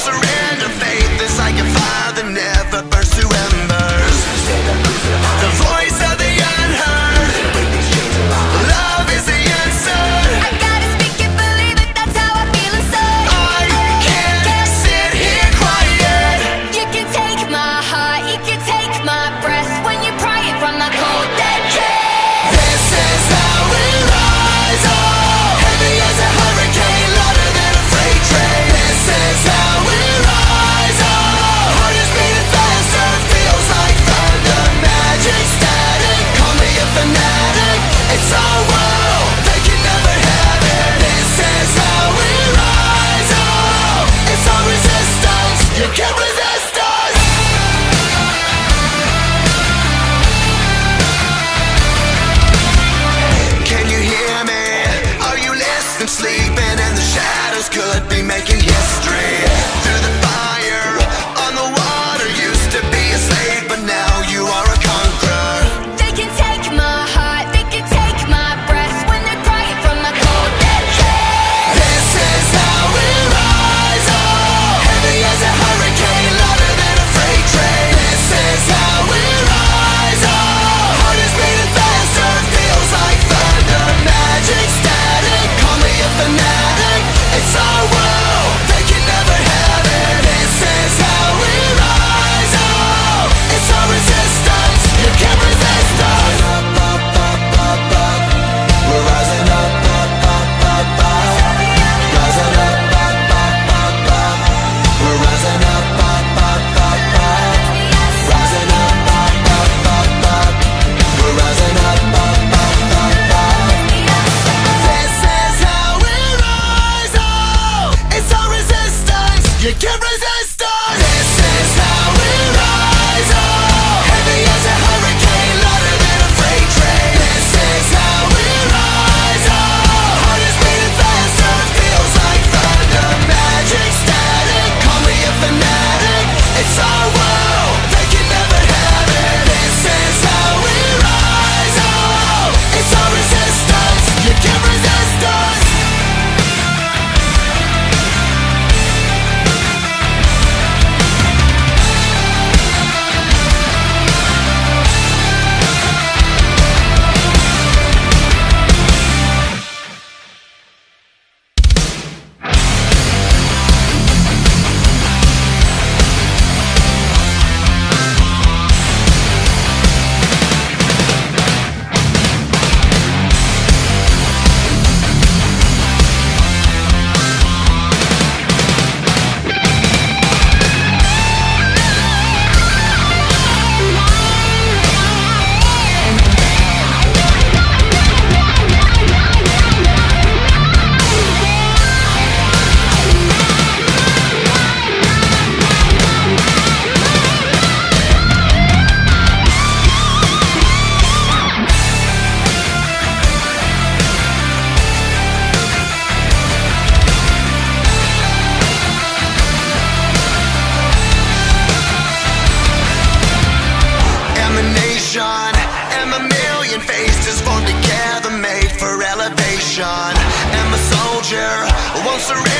surrender. Faith is like a fire that never burns to embers. The voice of the unheard. Love is the answer. I gotta speak it, believe it, that's how I feel inside. I can't sit here quiet. You can take my heart, you can take my breath when you pry it from the cold dead chest. This is how we rise, oh, heavy as a hurricane, louder than a freight train. This is how we rise, oh, heart is beating faster, feels like thunder, magic, static, call me a fanatic. It's our world, they can never have it. This is how we rise, oh, it's our resistance, you can't resist us. Can you hear me? Are you listening? Sleeping and the shadows could be making history. Through the fire, on the water, used to be a slave, but now you are a conqueror. They can take my heart, they can take my breath when they pry it from the cold dead chest. This is how we rise, oh, heavy as a hurricane, louder than a freight train. This is how we rise, oh, heart is beating faster, feels like thunder, magic, static, call me a fanatic. It's our world, they can never have it. This is how we rise, oh, it's our resistance, you can't resist us. Up, up, up, up, up. We're rising up, up, up, up, up. Rising up, up, up, up, up. We're rising up, up, up, up, up. Rising up, up, up, up, up. We're rising up, up, up, up, up. This is how we rise, oh, it's our resistance, you can't resist us. This is how we rise, oh, heavy as a hurricane, louder than a freight train. This is how we rise, oh, heart is beating faster, feels like thunder, magic, static, call me a fanatic. It's our world, they can never have it. This is how we rise, oh, it's our resistance, you can't resist us. And a million faces formed together, made for elevation. And my soldier won't surrender.